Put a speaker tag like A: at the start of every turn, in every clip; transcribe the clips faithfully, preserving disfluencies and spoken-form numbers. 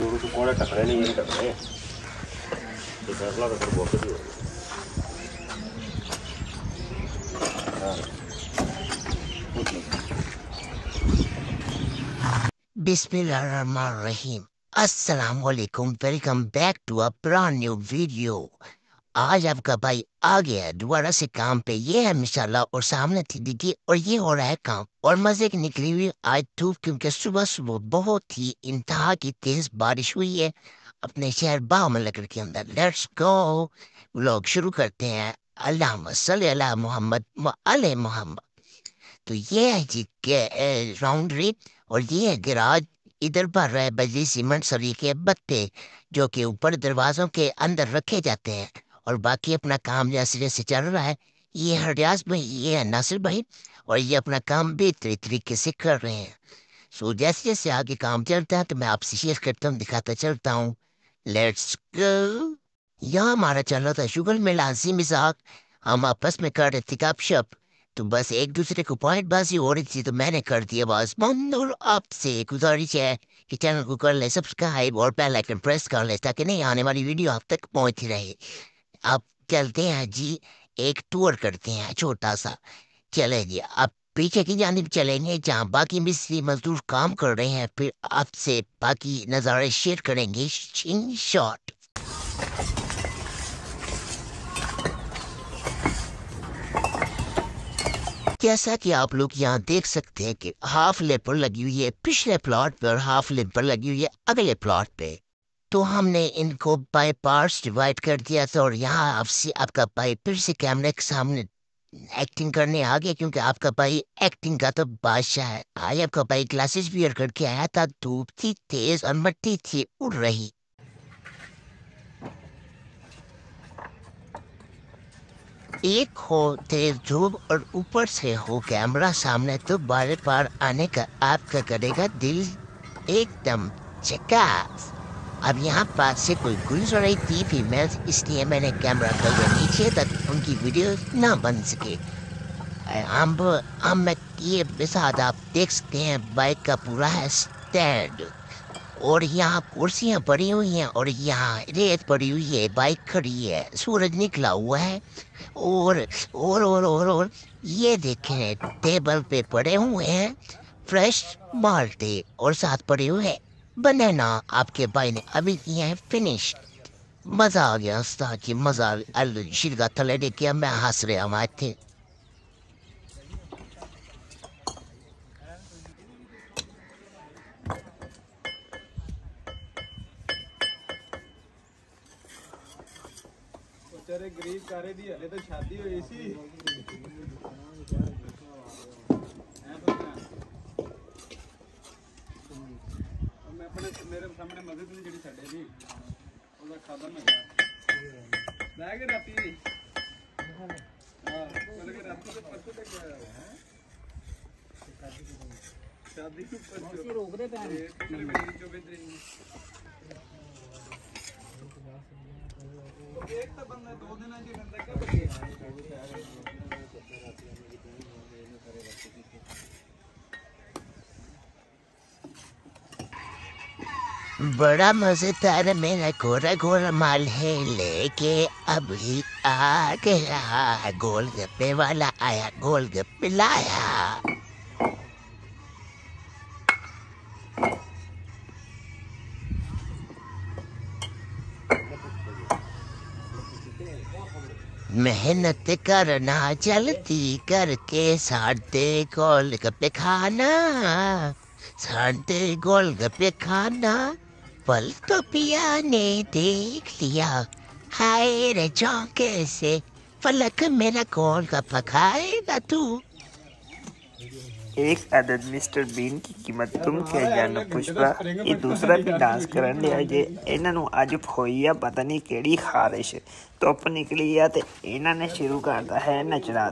A: बिस्मिल्लाहिर्रहमानिर्रहीम। अस्सलाम वालेकुम, welcome back to a brand new video. आज आपका भाई आ गया दोबारा से काम पे। ये है मिशाला और सामने थी दीदी और ये हो रहा है काम। और मजे की निकली हुई आज धूप, क्योंकि सुबह सुबह बहुत ही इंतहा की तेज बारिश हुई है अपने शहर बामलकर के अंदर। लेट्स गो, व्लॉग शुरू करते हैं। अल्लाहुम्मा सल्ली अला मोहम्मद व आले मोहम्मद। तो ये है जी के राउंडरी और ये है गिराज। इधर भर रहा है बजली सीमेंट सरीखे बत्ते जो कि ऊपर दरवाजों के अंदर रखे जाते हैं। और बाकी अपना काम जैसे जैसे चल रहा है। ये हरयास भाई, ये है नासिर भाई, और ये अपना काम बेहतरीन तरीके से कर रहे हैं। सो जैसे जैसे आगे काम चलता है तो मैं आपसे शेयर करता हूँ, दिखाता चलता हूँ। Let's go. यहाँ हमारा चल रहा था शुगर में लाजी मिजाक। हम आपस में कर रहे थे गपशप, तो बस एक दूसरे को पॉइंट बाजी हो रही थी तो मैंने कर दिया बस बंद। और आपसे गुजारिश है कि चैनल को कर ले सब्सक्राइब और बेल आइकन प्रेस कर ले ताकि नहीं आने वाली वीडियो आप तक पहुंचती रहे। अब चलते हैं जी, एक टूर करते हैं छोटा सा। चले जी, अब पीछे की जानिब चलेंगे जहाँ बाकी मिस्त्री मजदूर काम कर रहे हैं, फिर आपसे बाकी नज़ारे शेयर करेंगे इन शॉर्ट। जैसा कि आप लोग यहाँ देख सकते हैं कि हाफ लेपर लगी हुई है पिछले प्लॉट पे और हाफ लेपर लगी हुई है अगले प्लॉट पे। तो हमने इनको बाय पार्ट्स डिवाइड कर दिया था। और यहाँ आपसे आपका भाई फिर से कैमरे के सामने एक्टिंग करने आ गया, क्योंकि आपका भाई एक्टिंग का तो बादशाह है। आज आपका भाई ग्लासेस वियर करके आया था। धूप थी तेज और मिट्टी थी उड़ रही। एक हो तेज धूप और ऊपर से हो कैमरा सामने, तो बार बार आने का आपका करेगा दिल एकदम झकास। अब यहाँ पास से कोई गुजर रही थी फीमेल, इसलिए मैंने कैमरा कर दिया नीचे तक उनकी वीडियो ना बन सके। हम हम मैं ये साथ आप देख सकते हैं बाइक का पूरा है स्टैंड, और यहाँ कुर्सियाँ पड़ी हुई हैं और यहाँ रेत पड़ी हुई है, बाइक खड़ी है, सूरज निकला हुआ है। और और और और, और ये देखें टेबल पे पड़े हुए हैं फ्रेश माल्टे और साथ पड़े हुए हैं बनाना। आपके भाई ने अभी किया है फिनिश। मज़ा आ गया उस्ताद की, मज़ा शिरगा थले दे किया, मैं हंस रहा हमारे थे।
B: बेचारे गरीब कारे दी हले तो शादी हुई सी। मैं अपने मेरे सामने मस्जिद नहीं जड़ी छड़े दी ओदा खादा में ला के राती हां बोले के राती से परसों तक गया है शादी के परसों रोक दे पैर मेरी जो बेदरी एक तो बंदा दो दिन की बंदा क्या
A: बड़ा मजेदार मेरा गोरा गोरा माल है लेके अभी आ गया। गोलगप्पे वाला आया, गोलगप्पे लाया। मेहनत करना चलती करके साढ़े गोलगप्पे खाना, साढ़े गोलगप्पे खाना। पल तो पिया ने देख लिया, हाय रे चौंके से फलक मेरा गोलगप्पा खाएगा तू।
C: एक अदद मिस्टर बीन की कीमत तुम क्या जानो पुष्पा। ये दूसरा भी डांस करन लिया जे इन्हां नूं अज होई आ पता नहीं केड़ी खारिश, धुप निकली आ ते इन्हां ने शुरू करता है नचना।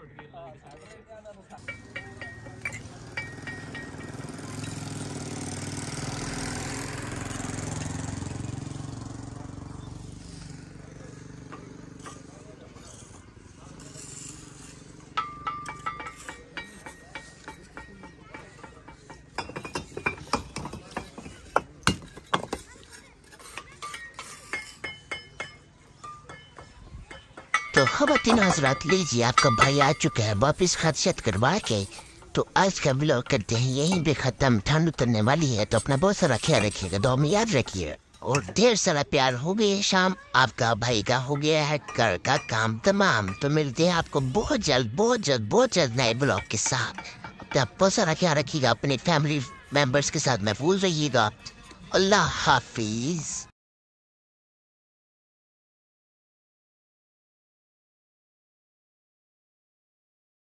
A: तो ख़वातीन हज़रात, लीजिए आपका भाई आ चुका है वापस खदशत करवा के। तो आज का ब्लॉग करते हैं यहीं पे ख़त्म। ठंड उतरने वाली है तो अपना बहुत सारा ख्याल रखिएगा, दो में याद रखिए। और ढेर सारा प्यार हो गया शाम, आपका भाई का हो गया है घर का काम तमाम। तो मिलते हैं आपको बहुत जल्द बहुत जल्द बहुत जल्द नए ब्लॉग के साथ। तो आप बहुत सारा ख्याल रखिएगा, अपने फैमिली मेम्बर्स के साथ महफूज रहिएगा। अल्लाह हाफिज़।